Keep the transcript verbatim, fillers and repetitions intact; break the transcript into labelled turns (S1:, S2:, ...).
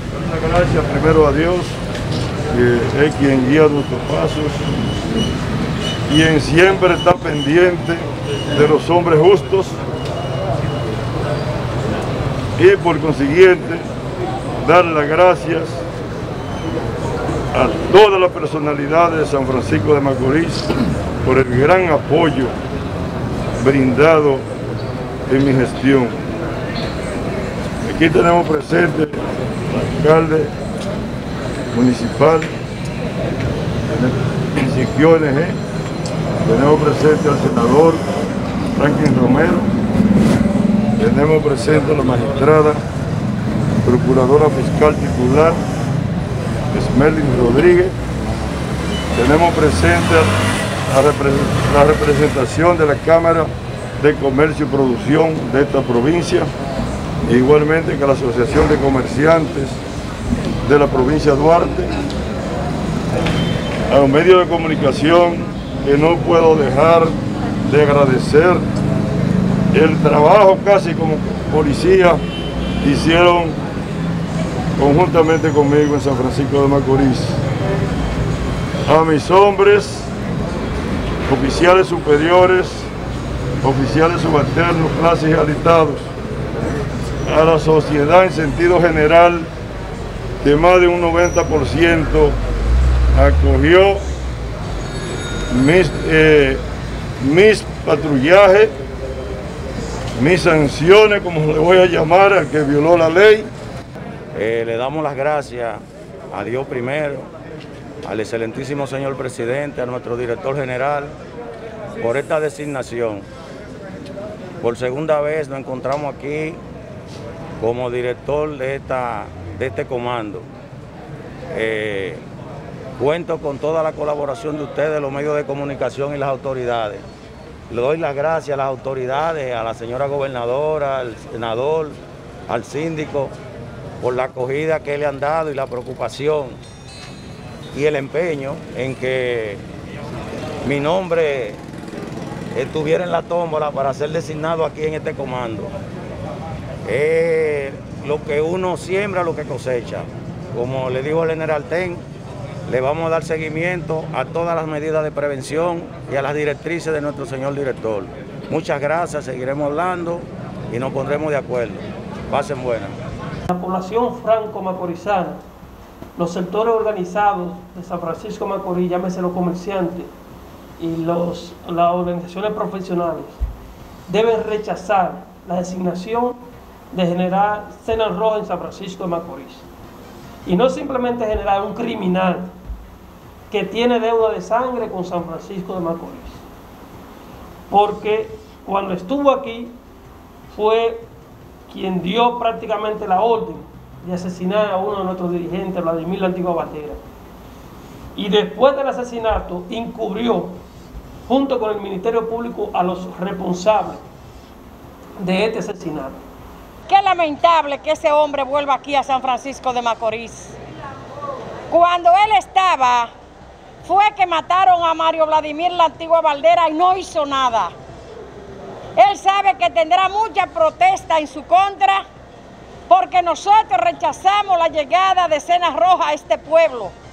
S1: Muchas gracias primero a Dios, que es quien guía nuestros pasos, quien siempre está pendiente de los hombres justos y por consiguiente dar las gracias a todas las personalidades de San Francisco de Macorís por el gran apoyo brindado en mi gestión. Aquí tenemos presente al alcalde municipal, Siquio N G, tenemos presente al senador Franklin Romero, tenemos presente a la magistrada procuradora fiscal titular Esmerlin Rodríguez, tenemos presente a la representación de la Cámara de Comercio y Producción de esta provincia, igualmente que la Asociación de Comerciantes de la provincia de Duarte, a los medios de comunicación que no puedo dejar de agradecer el trabajo casi como policía que hicieron conjuntamente conmigo en San Francisco de Macorís. A mis hombres, oficiales superiores, oficiales subalternos, clases y alistados, a la sociedad en sentido general, que más de un noventa por ciento acogió mis, eh, mis patrullajes, mis sanciones, como le voy a llamar al que violó la ley.
S2: Eh, le damos las gracias a Dios primero, al excelentísimo señor presidente, a nuestro director general, por esta designación. Por segunda vez nos encontramos aquí como director de, esta, de este comando. Eh, cuento con toda la colaboración de ustedes, los medios de comunicación y las autoridades. Le doy las gracias a las autoridades, a la señora gobernadora, al senador, al síndico, por la acogida que le han dado y la preocupación y el empeño en que mi nombre estuviera en la tómbola para ser designado aquí en este comando. Es lo que uno siembra, lo que cosecha. Como le dijo el general Ten, le vamos a dar seguimiento a todas las medidas de prevención y a las directrices de nuestro señor director. Muchas gracias, seguiremos hablando y nos pondremos de acuerdo. Pasen buenas.
S3: La población franco-macorizana, los sectores organizados de San Francisco de Macorís, llámese los comerciantes y los, las organizaciones profesionales, deben rechazar la designación de general Cenas Rojas en San Francisco de Macorís. Y no simplemente generar un criminal que tiene deuda de sangre con San Francisco de Macorís. Porque cuando estuvo aquí fue quien dio prácticamente la orden de asesinar a uno de nuestros dirigentes, Vladimir La Antigua Bandera. Y después del asesinato encubrió, junto con el Ministerio Público, a los responsables de este asesinato.
S4: Qué lamentable que ese hombre vuelva aquí a San Francisco de Macorís. Cuando él estaba, fue que mataron a Mario Vladimir La Antigua Bandera y no hizo nada. Él sabe que tendrá mucha protesta en su contra porque nosotros rechazamos la llegada de Cenas Rojas a este pueblo.